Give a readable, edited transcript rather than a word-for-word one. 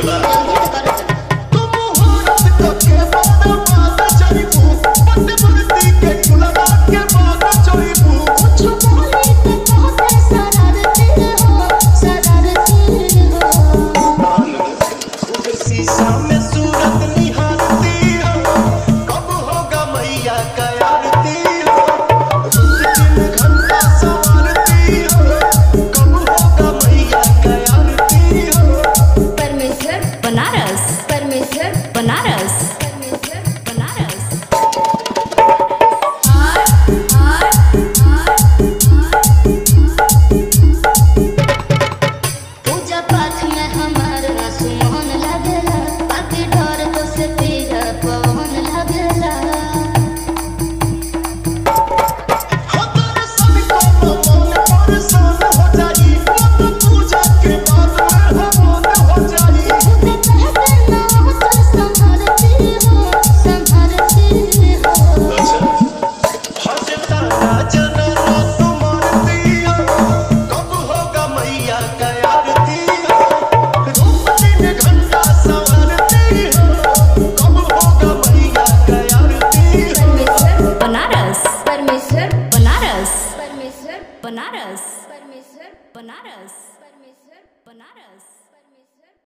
के बाद जल्दी से करो चल। तुम औरत को के बात चलीबू बंदे बंदी के गुलाबा के बात चलीबू कुछ बोले तो कहते शरारती हो शीशा में सूरत निहारती हो कब होगा मैया का आरती हो दिन घंटा सवारती हो कब होगा मैया का आरती हो। परमेश्वर बनारस, परमेश्वर बनारस, परमेश्वर बनारस। पूजा पाठ में हमारा सुमन लगेला, बाकी डर तो से तेरा पवन लगेला। हमारे सभी को मन परेशान हो जाई पूजा के बाद में हवन हो जाई खुदे कहते ना तो संभलती हो हजता जनना तुम्हारती हो कब होगा मैया का आरती हो रूप दिन घंटा सवारती हो कब होगा मैया का आरती हो। परमेश्वर बनारस, परमेश्वर बनारस, परमेश्वर बनारस, परमेश्वर बनारस, परमेश्वर बनारस।